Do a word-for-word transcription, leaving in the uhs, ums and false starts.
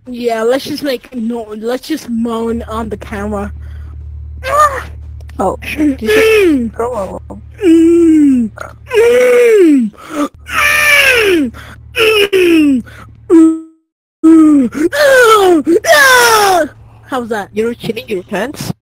Yeah, let's just make no. Let's just moan on the camera. Oh, did you go? Mm, mm, mm, mm, mm, mm, ah! How's that? You're chilling your pants?